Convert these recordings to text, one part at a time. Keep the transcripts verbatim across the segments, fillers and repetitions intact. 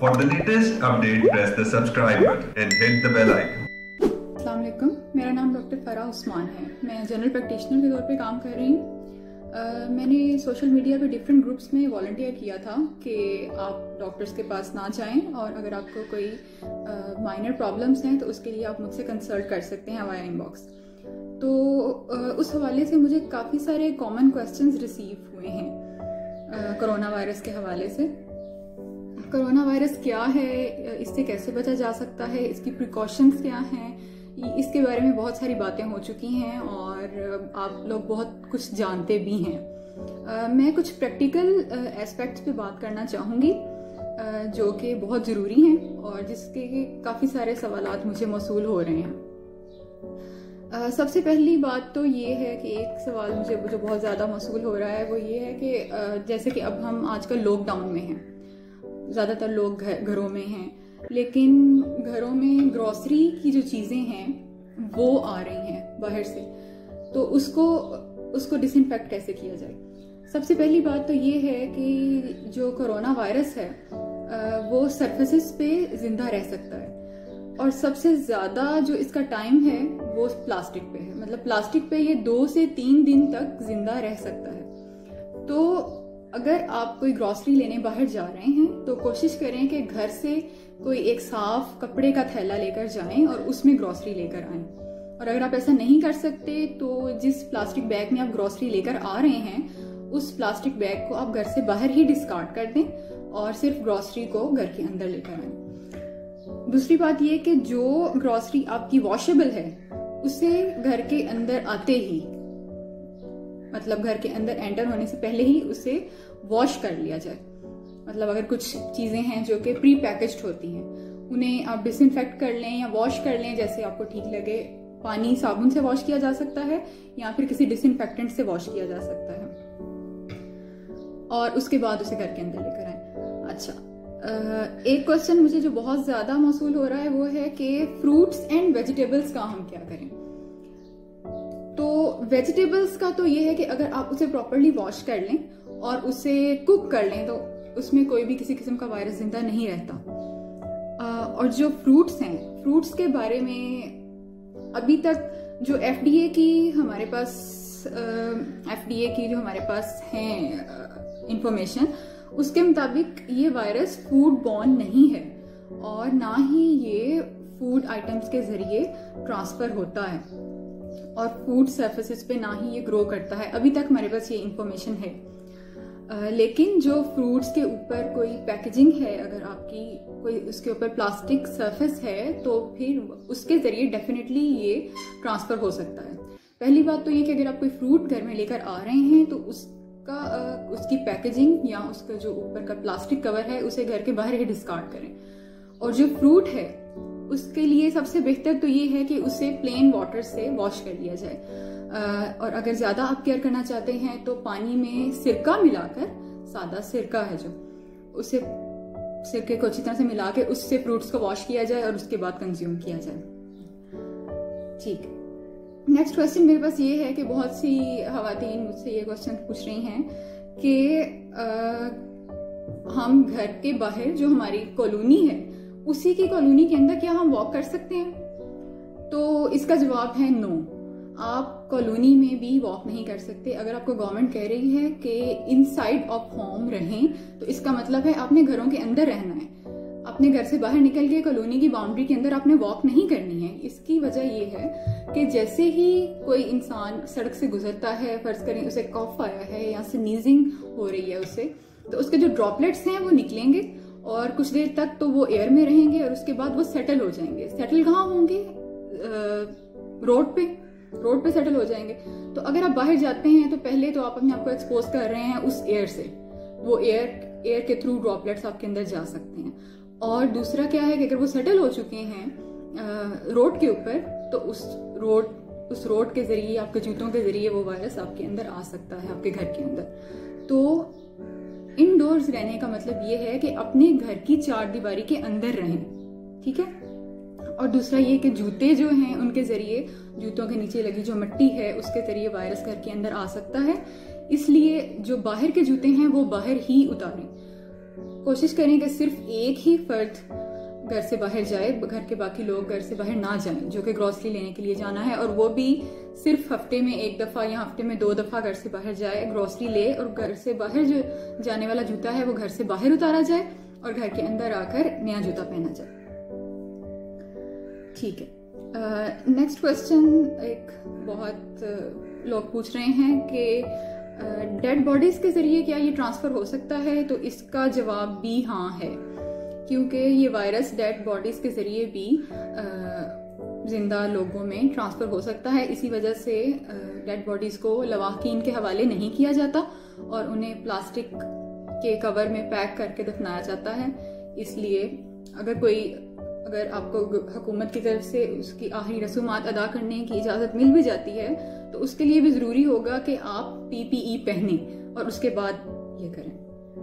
For the latest update, press the subscribe button and hit the bell icon. अस्सलाम वालेकुम, मेरा नाम doctor Farah Usman है। मैं जनरल प्रैक्टिशनर के तौर पे काम कर रही हूँ। मैंने सोशल मीडिया पे डिफरेंट ग्रुप्स में वॉलंटियर किया था कि आप डॉक्टर्स के पास ना जाएं और अगर आपको कोई माइनर प्रॉब्लम्स हैं तो उसके लिए आप मुझसे कंसल्ट कर सकते हैं वाया इनबॉक्स। तो uh, उस हवाले से मुझे काफ़ी सारे कॉमन क्वेश्चंस रिसीव हुए हैं कोरोना वायरस के हवाले से। कोरोना वायरस क्या है, इससे कैसे बचा जा सकता है, इसकी प्रिकॉशंस क्या हैं, इसके बारे में बहुत सारी बातें हो चुकी हैं और आप लोग बहुत कुछ जानते भी हैं। uh, मैं कुछ प्रैक्टिकल एस्पेक्ट्स पे बात करना चाहूँगी uh, जो कि बहुत ज़रूरी हैं और जिसके काफ़ी सारे सवालात मुझे मौसूल हो रहे हैं। uh, सबसे पहली बात तो ये है कि एक सवाल मुझे जो बहुत ज़्यादा मौसूल हो रहा है वो ये है कि uh, जैसे कि अब हम आजकल लॉकडाउन में हैं, ज़्यादातर लोग घरों में हैं, लेकिन घरों में ग्रॉसरी की जो चीज़ें हैं वो आ रही हैं बाहर से, तो उसको उसको डिसइंफेक्ट कैसे किया जाए। सबसे पहली बात तो ये है कि जो कोरोना वायरस है वो सरफेसेस पे ज़िंदा रह सकता है और सबसे ज़्यादा जो इसका टाइम है वो प्लास्टिक पे है। मतलब प्लास्टिक पे ये दो से तीन दिन तक ज़िंदा रह सकता है। तो अगर आप कोई ग्रॉसरी लेने बाहर जा रहे हैं तो कोशिश करें कि घर से कोई एक साफ कपड़े का थैला लेकर जाएं और उसमें ग्रॉसरी लेकर आएं। और अगर आप ऐसा नहीं कर सकते तो जिस प्लास्टिक बैग में आप ग्रॉसरी लेकर आ रहे हैं उस प्लास्टिक बैग को आप घर से बाहर ही डिस्कार्ड कर दें और सिर्फ ग्रॉसरी को घर के अंदर लेकर आएं। दूसरी बात यह कि जो ग्रॉसरी आपकी वॉशेबल है उसे घर के अंदर आते ही, मतलब घर के अंदर एंटर होने से पहले ही उसे वॉश कर लिया जाए। मतलब अगर कुछ चीजें हैं जो कि प्री पैकेज्ड होती हैं उन्हें आप डिसइंफेक्ट कर लें या वॉश कर लें, जैसे आपको ठीक लगे। पानी साबुन से वॉश किया जा सकता है या फिर किसी डिसइंफेक्टेंट से वॉश किया जा सकता है और उसके बाद उसे घर के अंदर लेकर आए। अच्छा, एक क्वेश्चन मुझे जो बहुत ज्यादा मौसूल हो रहा है वो है कि फ्रूट्स एंड वेजिटेबल्स का हम क्या करें। तो वेजिटेबल्स का तो ये है कि अगर आप उसे प्रॉपरली वॉश कर लें और उसे कुक कर लें तो उसमें कोई भी किसी किस्म का वायरस जिंदा नहीं रहता। और जो फ्रूट्स हैं, फ्रूट्स के बारे में अभी तक जो एफडीए की हमारे पास एफडीए की जो हमारे पास हैं इंफॉर्मेशन, उसके मुताबिक ये वायरस फूड बॉर्न नहीं है और ना ही ये फूड आइटम्स के जरिए ट्रांसफर होता है और फूड सरफेसेस पे ना ही ये ग्रो करता है। अभी तक हमारे पास ये इंफॉर्मेशन है। Uh, लेकिन जो फ्रूट्स के ऊपर कोई पैकेजिंग है, अगर आपकी कोई उसके ऊपर प्लास्टिक सरफेस है तो फिर उसके जरिए डेफिनेटली ये ट्रांसफर हो सकता है। पहली बात तो ये कि अगर आप कोई फ्रूट घर में लेकर आ रहे हैं तो उसका uh, उसकी पैकेजिंग या उसका जो ऊपर का प्लास्टिक कवर है उसे घर के बाहर ही डिस्कार्ड करें। और जो फ्रूट है उसके लिए सबसे बेहतर तो ये है कि उसे प्लेन वाटर से वॉश कर लिया जाए। और अगर ज्यादा आप केयर करना चाहते हैं तो पानी में सिरका मिलाकर, सादा सिरका है जो, उसे सिरके को अच्छी तरह से मिला के उससे फ्रूट्स को वॉश किया जाए और उसके बाद कंज्यूम किया जाए। ठीक, नेक्स्ट क्वेश्चन मेरे पास ये है कि बहुत सी खवातीन मुझसे ये क्वेश्चन पूछ रही हैं कि हम घर के बाहर जो हमारी कॉलोनी है उसी की कॉलोनी के अंदर क्या हम वॉक कर सकते हैं। तो इसका जवाब है नो, आप कॉलोनी में भी वॉक नहीं कर सकते। अगर आपको गवर्नमेंट कह रही है कि इनसाइड ऑफ होम रहें तो इसका मतलब है आपने घरों के अंदर रहना है। अपने घर से बाहर निकल के कॉलोनी की बाउंड्री के अंदर आपने वॉक नहीं करनी है। इसकी वजह यह है कि जैसे ही कोई इंसान सड़क से गुजरता है, फर्ज करें उसे कफ आया है या स्नीजिंग हो रही है उससे, तो उसके जो ड्रॉपलेट्स हैं वो निकलेंगे और कुछ देर तक तो वो एयर में रहेंगे और उसके बाद वो सेटल हो जाएंगे। सेटल कहाँ होंगे? रोड पे रोड पे सेटल हो जाएंगे। तो अगर आप बाहर जाते हैं तो पहले तो आप अपने आप को एक्सपोज कर रहे हैं उस एयर से, वो एयर एयर के थ्रू ड्रॉपलेट्स आपके अंदर जा सकते हैं। और दूसरा क्या है कि अगर वो सेटल हो चुके हैं रोड के ऊपर तो उस रोड उस रोड के जरिए, आपके जूतों के जरिए वो वायरस आपके अंदर आ सकता है, आपके घर के अंदर। तो इनडोर्स रहने का मतलब ये है कि अपने घर की चार दीवारी के अंदर रहें, ठीक है। और दूसरा ये कि जूते जो हैं उनके जरिए, जूतों के नीचे लगी जो मिट्टी है उसके जरिए वायरस घर के अंदर आ सकता है। इसलिए जो बाहर के जूते हैं वो बाहर ही उतारें। कोशिश करें कि सिर्फ एक ही फर्द घर से बाहर जाए, घर के बाकी लोग घर से बाहर ना जाएं, जो कि ग्रोसरी लेने के लिए जाना है, और वो भी सिर्फ हफ्ते में एक दफ़ा या हफ्ते में दो दफ़ा घर से बाहर जाए, ग्रोसरी ले, और घर से बाहर जो जाने वाला जूता है वो घर से बाहर उतारा जाए और घर के अंदर आकर नया जूता पहना जाए। ठीक है। नेक्स्ट uh, क्वेश्चन एक बहुत uh, लोग पूछ रहे हैं कि डेड uh, बॉडीज के जरिए क्या ये ट्रांसफर हो सकता है? तो इसका जवाब भी हाँ है, क्योंकि ये वायरस डेड बॉडीज के जरिए भी जिंदा लोगों में ट्रांसफर हो सकता है। इसी वजह से डेड बॉडीज को लवाहकीन के हवाले नहीं किया जाता और उन्हें प्लास्टिक के कवर में पैक करके दफनाया जाता है। इसलिए अगर कोई अगर आपको हुकूमत की तरफ से उसकी आखिरी रसूमात अदा करने की इजाज़त मिल भी जाती है तो उसके लिए भी ज़रूरी होगा कि आप पीपीई पहने और उसके बाद ये करें।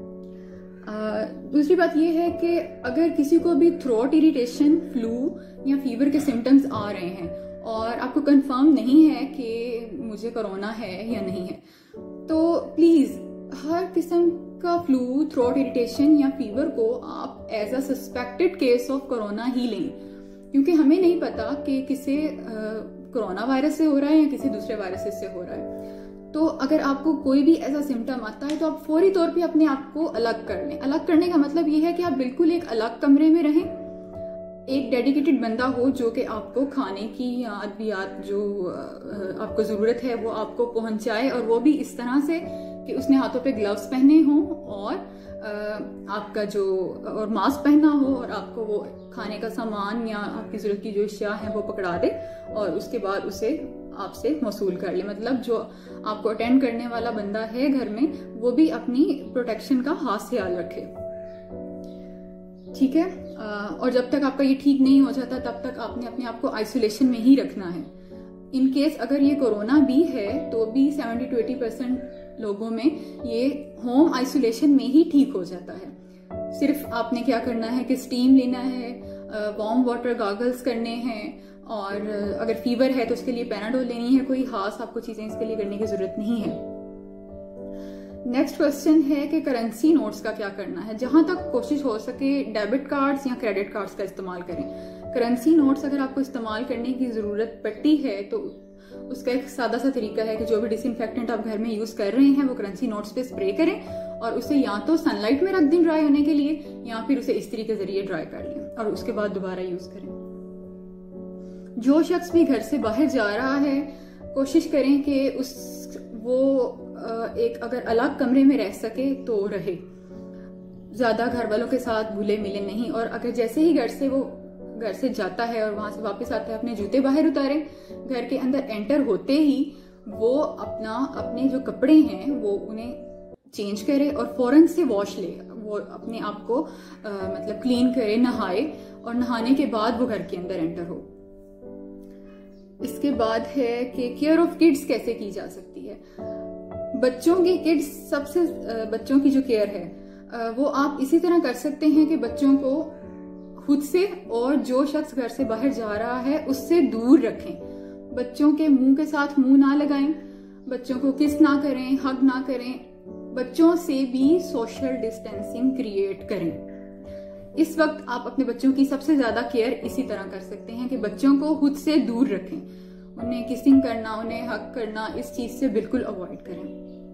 Uh, दूसरी बात यह है कि अगर किसी को भी थ्रोट इरिटेशन, फ्लू या फीवर के सिम्टम्स आ रहे हैं और आपको कंफर्म नहीं है कि मुझे कोरोना है या नहीं है, तो प्लीज़ हर किस्म का फ्लू, थ्रोट इरिटेशन या फीवर को आप as a suspected case of corona ही लें, क्योंकि हमें नहीं पता कि किसे कोरोना वायरस से हो रहा है या किसी दूसरे वायरस से हो रहा है। तो अगर आपको कोई भी ऐसा सिम्टम आता है तो आप फौरी तौर पे अपने आप को अलग कर लें। अलग करने का मतलब ये है कि आप बिल्कुल एक अलग कमरे में रहें, एक डेडिकेटेड बंदा हो जो कि आपको खाने की या अद्वियात जो आपको ज़रूरत है वो आपको पहुंचाए, और वो भी इस तरह से कि उसने हाथों पे ग्लव्स पहने हों और आपका जो और मास्क पहना हो और आपको वो खाने का सामान या आपकी ज़रूरत की जो अशिया है वो पकड़ा दे और उसके बाद उसे आपसे मौसूल कर ले। मतलब जो आपको अटेंड करने वाला बंदा है घर में वो भी अपनी प्रोटेक्शन का खास ख्याल रखे। ठीक है। और जब तक आपका ये ठीक नहीं हो जाता तब तक आपने अपने आप को आइसोलेशन में ही रखना है। इन केस अगर ये कोरोना भी है तो भी सेवेंटी टू एटी परसेंट लोगों में ये होम आइसोलेशन में ही ठीक हो जाता है। सिर्फ आपने क्या करना है कि स्टीम लेना है, वार्म वाटर गॉगल्स करने हैं, और अगर फीवर है तो उसके लिए पैनाडोल लेनी है। कोई खास आपको चीजें इसके लिए करने की जरूरत नहीं है। नेक्स्ट क्वेश्चन है कि करेंसी नोट्स का क्या करना है। जहां तक कोशिश हो सके डेबिट कार्ड्स या क्रेडिट कार्ड्स का इस्तेमाल करें। करेंसी नोट्स अगर आपको इस्तेमाल करने की जरूरत पड़ती है तो उसका एक सादा सा तरीका है कि जो भी डिसइंफेक्टेंट आप घर में यूज कर रहे हैं वो करेंसी नोट्स पे स्प्रे करें और उसे या तो सनलाइट में रख दें ड्राई होने के लिए, या फिर उसे इस्त्री के जरिए ड्राई कर लें और उसके बाद दोबारा यूज करें। जो शख्स भी घर से बाहर जा रहा है कोशिश करें कि उस वो एक अगर अलग कमरे में रह सके तो रहे, ज्यादा घर वालों के साथ घुले मिले नहीं। और अगर जैसे ही घर से वो घर से जाता है और वहां से वापस आता है अपने जूते बाहर उतारे, घर के अंदर एंटर होते ही वो अपना अपने जो कपड़े हैं वो उन्हें चेंज करे और फौरन से वॉश ले, वो अपने आप को आ, मतलब क्लीन करे, नहाए, और नहाने के बाद वो घर के अंदर एंटर हो। इसके बाद है कि केयर ऑफ किड्स कैसे की जा सकती है। बच्चों की किड्स सबसे बच्चों की जो केयर है वो आप इसी तरह कर सकते हैं कि बच्चों को खुद से और जो शख्स घर से बाहर जा रहा है उससे दूर रखें। बच्चों के मुंह के साथ मुंह ना लगाएं, बच्चों को किस ना करें, हग ना करें, बच्चों से भी सोशल डिस्टेंसिंग क्रिएट करें। इस वक्त आप अपने बच्चों की सबसे ज्यादा केयर इसी तरह कर सकते हैं कि बच्चों को खुद से दूर रखें, उन्हें किसिंग करना, उन्हें हग करना, इस चीज से बिल्कुल अवॉइड करें।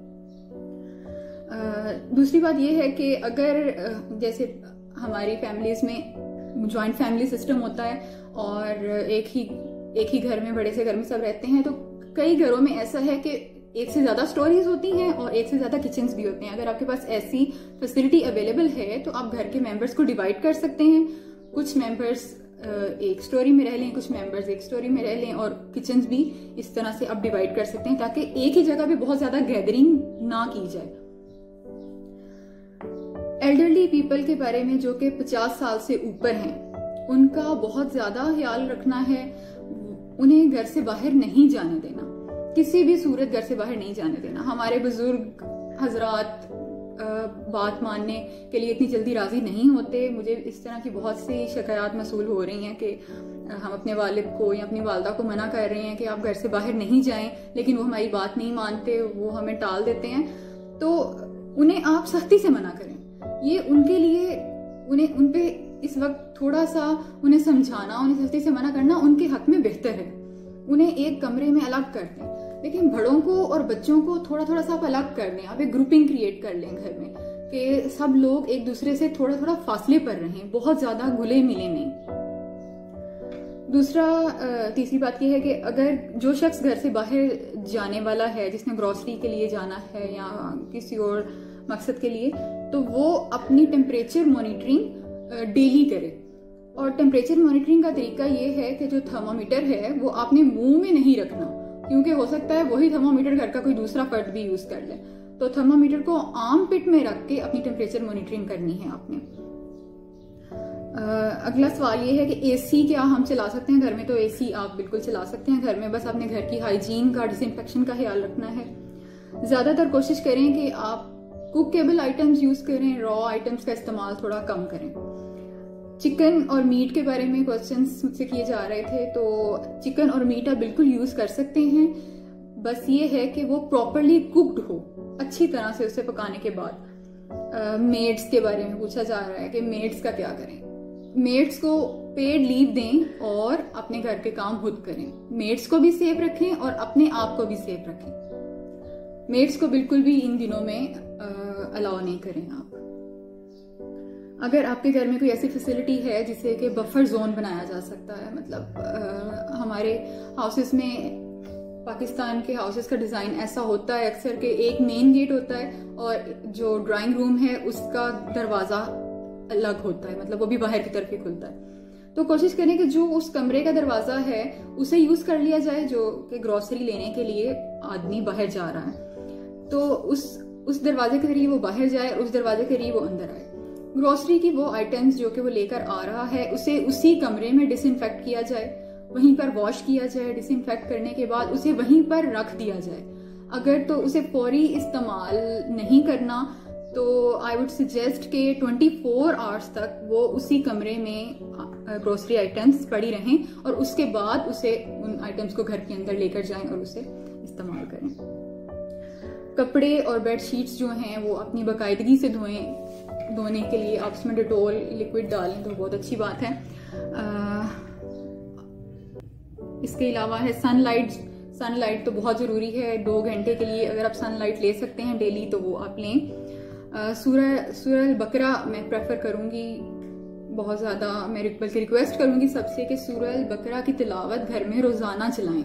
दूसरी बात यह है कि अगर जैसे हमारी फैमिलीज में जॉइंट फैमिली सिस्टम होता है और एक ही एक ही घर में बड़े से घर में सब रहते हैं, तो कई घरों में ऐसा है कि एक से ज्यादा स्टोरीज होती हैं और एक से ज्यादा किचन्स भी होते हैं। अगर आपके पास ऐसी फैसिलिटी अवेलेबल है तो आप घर के मेंबर्स को डिवाइड कर सकते हैं। कुछ मेंबर्स एक स्टोरी में रह लें, कुछ मेंबर्स एक स्टोरी में रह लें, और किचन्स भी इस तरह से आप डिवाइड कर सकते हैं ताकि एक ही जगह पे बहुत ज्यादा गैदरिंग ना की जाए। एल्डरली पीपल के बारे में जो कि पचास साल से ऊपर हैं, उनका बहुत ज्यादा ख्याल रखना है। उन्हें घर से बाहर नहीं जाने देना, किसी भी सूरत घर से बाहर नहीं जाने देना। हमारे बुजुर्ग हजरात बात मानने के लिए इतनी जल्दी राजी नहीं होते। मुझे इस तरह की बहुत सी शिकायत मसूल हो रही हैं कि हम अपने वालिद को या अपनी वालदा को मना कर रहे हैं कि आप घर से बाहर नहीं जाएं, लेकिन वो हमारी बात नहीं मानते, वो हमें टाल देते हैं। तो उन्हें आप सख्ती से मना करें। ये उनके लिए उन्हें उन पे इस वक्त थोड़ा सा उन्हें समझाना, उन्हें सख्ती से मना करना उनके हक में बेहतर है। उन्हें एक कमरे में अलग कर दें, लेकिन बड़ों को और बच्चों को थोड़ा थोड़ा सा आप अलग कर लें। आप एक ग्रुपिंग क्रिएट कर लें घर में कि सब लोग एक दूसरे से थोड़ा थोड़ा फासले पर रहें, बहुत ज्यादा घुले मिले नहीं। दूसरा तीसरी बात यह है कि अगर जो शख्स घर से बाहर जाने वाला है, जिसने ग्रोसरी के लिए जाना है या किसी और मकसद के लिए, तो वो अपनी टेम्परेचर मॉनिटरिंग डेली करे। और टेम्परेचर मॉनिटरिंग का तरीका ये है कि जो थर्मामीटर है वो आपने मुंह में नहीं रखना, क्योंकि हो सकता है वही थर्मामीटर घर का कोई दूसरा फर्द भी यूज कर ले। तो थर्मामीटर को आर्म पिट में रख के अपनी टेम्परेचर मॉनिटरिंग करनी है आपने। Uh, अगला सवाल ये है कि एसी क्या हम चला सकते हैं घर में? तो एसी आप बिल्कुल चला सकते हैं घर में, बस अपने घर की हाइजीन का, डिसइंफेक्शन का ख्याल रखना है। ज्यादातर कोशिश करें कि आप कुकेबल आइटम्स यूज करें, रॉ आइटम्स का इस्तेमाल थोड़ा कम करें। चिकन और मीट के बारे में क्वेश्चंस मुझसे किए जा रहे थे, तो चिकन और मीट आप बिल्कुल यूज कर सकते हैं, बस ये है कि वो प्रॉपरली कुक्ड हो, अच्छी तरह से उसे पकाने के बाद। मेड्स uh, के बारे में पूछा जा रहा है कि मेड्स का क्या करें। मेड्स को पेड लीव दें और अपने घर के काम खुद करें। मेड्स को भी सेफ रखें और अपने आप को भी सेफ रखें। मेड्स को बिल्कुल भी इन दिनों में अलाउ नहीं करें आप। अगर आपके घर में कोई ऐसी फैसिलिटी है जिसे कि बफर जोन बनाया जा सकता है, मतलब आ, हमारे हाउसेस में, पाकिस्तान के हाउसेस का डिजाइन ऐसा होता है अक्सर कि एक मेन गेट होता है और जो ड्राइंग रूम है उसका दरवाजा अलग होता है, मतलब वो भी बाहर की तरफ ही खुलता है। तो कोशिश करें कि जो उस कमरे का दरवाजा है उसे यूज कर लिया जाए, जो कि ग्रोसरी लेने के लिए आदमी बाहर जा रहा है, तो उस उस दरवाजे के जरिए वो बाहर जाए और उस दरवाजे के जरिए वो अंदर आए। ग्रोसरी की वो आइटम्स जो कि वो लेकर आ रहा है उसे उसी कमरे में डिसइंफेक्ट किया जाए, वहीं पर वॉश किया जाए। डिसइंफेक्ट करने के बाद उसे वहीं पर रख दिया जाए। अगर तो उसे फौरी इस्तेमाल नहीं करना तो आई वुड सजेस्ट के चौबीस आवर्स तक वो उसी कमरे में ग्रोसरी आइटम्स पड़ी रहें और उसके बाद उसे उन आइटम्स को घर के अंदर लेकर जाएं और उसे इस्तेमाल करें। कपड़े और बेडशीट्स जो हैं वो अपनी बाकायदगी से धोएं। धोने के लिए आप उसमें डिटोल लिक्विड डालें तो बहुत अच्छी बात है। आ, इसके अलावा है सनलाइट। सनलाइट तो बहुत ज़रूरी है। दो घंटे के लिए अगर आप सनलाइट ले सकते हैं डेली तो वो आप लें। सूरह सूरह बकरा मैं प्रेफर करूंगी बहुत ज़्यादा। मैं बल्कि रिक्वेस्ट करूंगी सबसे कि सूरह बकरा की तिलावत घर में रोज़ाना चलाएं,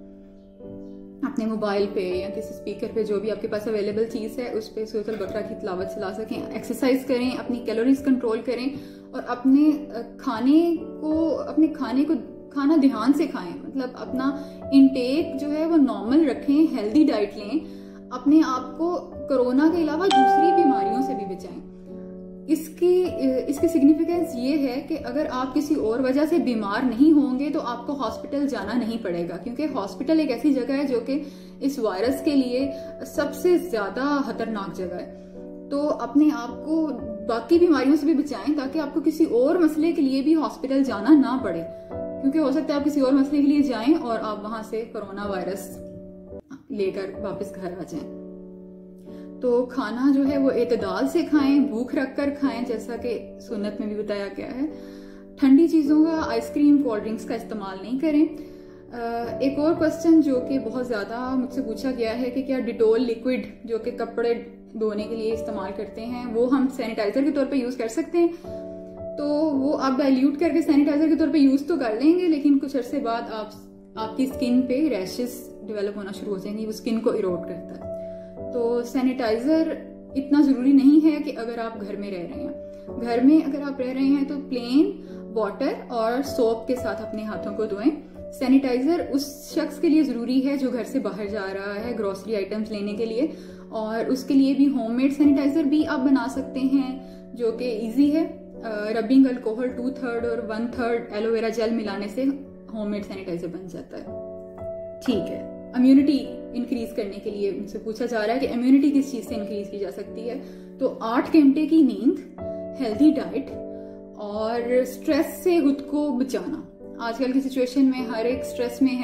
अपने मोबाइल पे या किसी स्पीकर पे, जो भी आपके पास अवेलेबल चीज़ है उस पर सूरह बकरा की तिलावत चला सकें। एक्सरसाइज करें, अपनी कैलोरीज कंट्रोल करें और अपने खाने को अपने खाने को खाना ध्यान से खाएं, मतलब अपना इनटेक जो है वो नॉर्मल रखें, हेल्दी डाइट लें, अपने आप को कोरोना के अलावा दूसरी बीमारियों से भी बचाएं। इसकी इसकी सिग्निफिकेंस ये है कि अगर आप किसी और वजह से बीमार नहीं होंगे तो आपको हॉस्पिटल जाना नहीं पड़ेगा, क्योंकि हॉस्पिटल एक ऐसी जगह है जो कि इस वायरस के लिए सबसे ज्यादा खतरनाक जगह है। तो अपने आप को बाकी बीमारियों से भी बचाएं ताकि आपको किसी और मसले के लिए भी हॉस्पिटल जाना ना पड़े, क्योंकि हो सकता है आप किसी और मसले के लिए जाएं और आप वहां से कोरोना वायरस लेकर वापस घर आ जाएं। तो खाना जो है वो एतदाल से खाएं, भूख रख कर खाएं, जैसा कि सुन्नत में भी बताया गया है। ठंडी चीज़ों का, आइसक्रीम, कोल्ड ड्रिंक्स का इस्तेमाल नहीं करें। एक और क्वेश्चन जो कि बहुत ज़्यादा मुझसे पूछा गया है कि क्या डिटोल लिक्विड जो कि कपड़े धोने के लिए इस्तेमाल करते हैं वो हम सैनिटाइजर के तौर पे यूज़ कर सकते हैं? तो वो आप डाइल्यूट करके सैनिटाइजर के तौर पे यूज़ तो कर लेंगे, लेकिन कुछ अरसे बाद आप आपकी स्किन पे रैशेस डेवलप होना शुरू हो जाएंगी, वो स्किन को इरोड करता है। तो सैनिटाइजर इतना ज़रूरी नहीं है कि अगर आप घर में रह रहे हैं। घर में अगर आप रह रहे हैं तो प्लेन वाटर और सोप के साथ अपने हाथों को धोएं। सैनिटाइजर उस शख्स के लिए ज़रूरी है जो घर से बाहर जा रहा है ग्रोसरी आइटम्स लेने के लिए, और उसके लिए भी होममेड सैनिटाइजर भी आप बना सकते हैं जो कि ईजी है। रबिंग अल्कोहल टू थर्ड और वन थर्ड एलोवेरा जेल मिलाने से होममेड सैनिटाइजर बन जाता है। ठीक है, इम्यूनिटी इंक्रीज करने के लिए मुझसे पूछा जा रहा है कि इम्यूनिटी किस चीज से इंक्रीज की जा सकती है? तो आठ घंटे की नींद, हेल्दी डाइट और स्ट्रेस से खुद को बचाना। आजकल की सिचुएशन में हर एक स्ट्रेस में है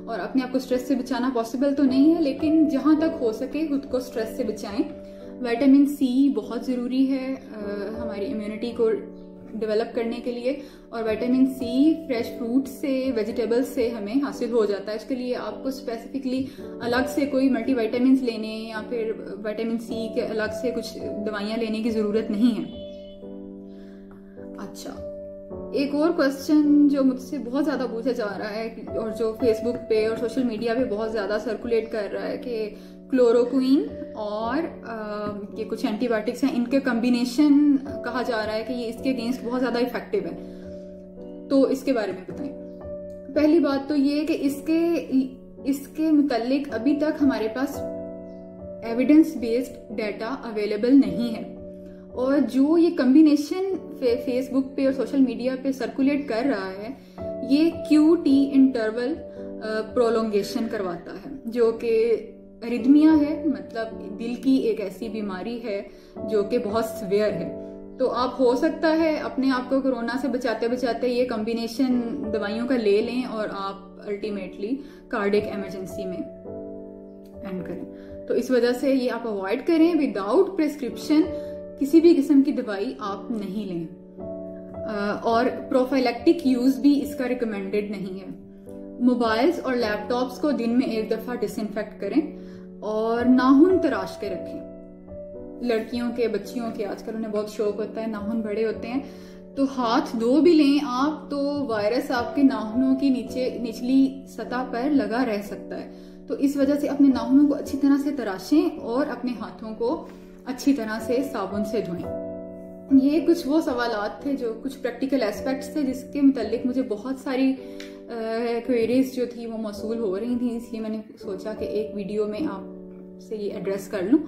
और अपने आप को स्ट्रेस से बचाना पॉसिबल तो नहीं है, लेकिन जहाँ तक हो सके खुद को स्ट्रेस से बचाएं। विटामिन सी बहुत ज़रूरी है आ, हमारी इम्यूनिटी को डेवलप करने के लिए, और विटामिन सी फ्रेश फ्रूट से, वेजिटेबल्स से हमें हासिल हो जाता है। इसके लिए आपको स्पेसिफिकली अलग से कोई मल्टीविटामिन्स लेने या फिर विटामिन सी के अलग से कुछ दवाइयाँ लेने की ज़रूरत नहीं है। अच्छा, एक और क्वेश्चन जो मुझसे बहुत ज़्यादा पूछा जा रहा है और जो फेसबुक पे और सोशल मीडिया पे बहुत ज़्यादा सर्कुलेट कर रहा है कि क्लोरोक्वीन और आ, ये कुछ एंटीबायोटिक्स हैं, इनके कॉम्बिनेशन कहा जा रहा है कि ये इसके अगेंस्ट बहुत ज़्यादा इफेक्टिव है, तो इसके बारे में बताएं। पहली बात तो ये कि इसके इसके मुतालिक अभी तक हमारे पास एविडेंस बेस्ड डाटा अवेलेबल नहीं है, और जो ये कॉम्बिनेशन फे, फेसबुक पे और सोशल मीडिया पे सर्कुलेट कर रहा है, ये क्यू टी इंटरवल प्रोलोंगेशन करवाता है, जो कि अरिदमिया है, मतलब दिल की एक ऐसी बीमारी है जो कि बहुत सीवियर है। तो आप हो सकता है अपने आप को कोरोना से बचाते बचाते ये कॉम्बिनेशन दवाइयों का ले लें और आप अल्टीमेटली कार्डियक इमरजेंसी में एंड करें। तो इस वजह से ये आप अवॉइड करें। विदाउट प्रिस्क्रिप्शन किसी भी किस्म की दवाई आप नहीं लें, और प्रोफाइलैक्टिक यूज भी इसका रिकमेंडेड नहीं है। मोबाइल्स और लैपटॉप्स को दिन में एक दफा डिसइंफेक्ट करें और नाखून तराश के रखें। लड़कियों के, बच्चियों के आजकल उन्हें बहुत शौक होता है, नाखून बड़े होते हैं, तो हाथ धो भी लें आप तो वायरस आपके नाखूनों की नीचे निचली सतह पर लगा रह सकता है। तो इस वजह से अपने नाखूनों को अच्छी तरह से तराशें और अपने हाथों को अच्छी तरह से साबुन से धोएं। ये कुछ वो सवालात थे, जो कुछ प्रैक्टिकल एस्पेक्ट्स थे जिसके मुतालिक मुझे बहुत सारी क्वेरीज जो थी वो मौसूल हो रही थी, इसलिए मैंने सोचा कि एक वीडियो में आपसे ये एड्रेस कर लूं।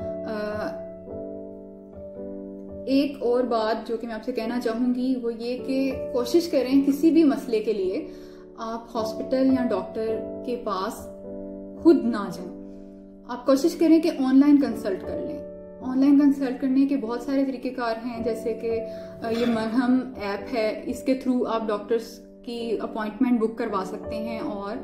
एक और बात जो कि मैं आपसे कहना चाहूंगी वो ये कि कोशिश करें किसी भी मसले के लिए आप हॉस्पिटल या डॉक्टर के पास खुद ना जाएं। आप कोशिश करें कि ऑनलाइन कंसल्ट कर लें। ऑनलाइन कंसल्ट करने के बहुत सारे तरीकेकार हैं, जैसे कि ये मरहम ऐप है, इसके थ्रू आप डॉक्टर्स की अपॉइंटमेंट बुक करवा सकते हैं और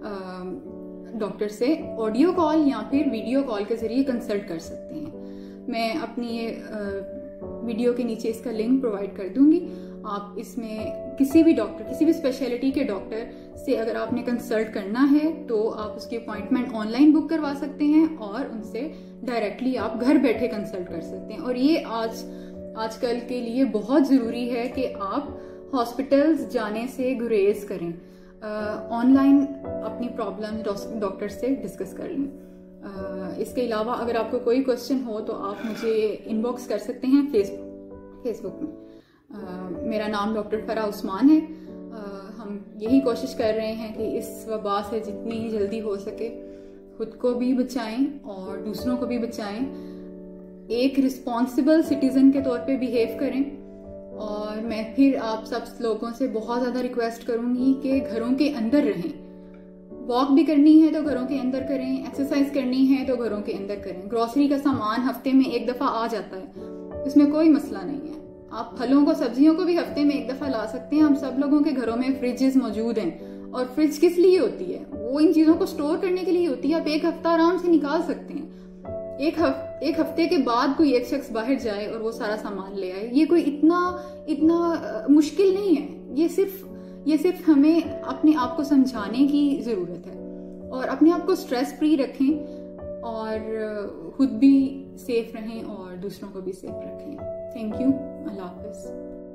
डॉक्टर से ऑडियो कॉल या फिर वीडियो कॉल के जरिए कंसल्ट कर सकते हैं। मैं अपनी ये वीडियो के नीचे इसका लिंक प्रोवाइड कर दूंगी। आप इसमें किसी भी डॉक्टर, किसी भी स्पेशलिटी के डॉक्टर से अगर आपने कंसल्ट करना है तो आप उसकी अपॉइंटमेंट ऑनलाइन बुक करवा सकते हैं और उनसे डायरेक्टली आप घर बैठे कंसल्ट कर सकते हैं। और ये आज आजकल के लिए बहुत ज़रूरी है कि आप हॉस्पिटल्स जाने से गुरेज करें, ऑनलाइन अपनी प्रॉब्लम डॉक्टर से डिस्कस कर लें। uh, इसके अलावा अगर आपको कोई क्वेश्चन हो तो आप मुझे इनबॉक्स कर सकते हैं फेसबुक फेसबुक में। uh, मेरा नाम डॉक्टर फरा उस्मान है। uh, हम यही कोशिश कर रहे हैं कि इस वबा से जितनी जल्दी हो सके खुद को भी बचाएं और दूसरों को भी बचाएं। एक रिस्पॉन्सिबल सिटीजन के तौर पे बिहेव करें। और मैं फिर आप सब लोगों से बहुत ज़्यादा रिक्वेस्ट करूंगी कि घरों के अंदर रहें। वॉक भी करनी है तो घरों के अंदर करें, एक्सरसाइज करनी है तो घरों के अंदर करें। ग्रोसरी का सामान हफ्ते में एक दफ़ा आ जाता है, इसमें कोई मसला नहीं है। आप फलों को, सब्जियों को भी हफ्ते में एक दफ़ा ला सकते हैं। हम सब लोगों के घरों में फ्रिजेस मौजूद हैं, और फ्रिज किस लिए होती है? वो इन चीज़ों को स्टोर करने के लिए होती है। आप एक हफ्ता आराम से निकाल सकते हैं। एक हफ, एक हफ्ते के बाद कोई एक शख्स बाहर जाए और वो सारा सामान ले आए, ये कोई इतना इतना मुश्किल नहीं है। ये सिर्फ ये सिर्फ हमें अपने आप को समझाने की ज़रूरत है, और अपने आप को स्ट्रेस फ्री रखें और खुद भी सेफ रहें और दूसरों को भी सेफ रखें। Thank you. अल्लाह हाफ़िज़।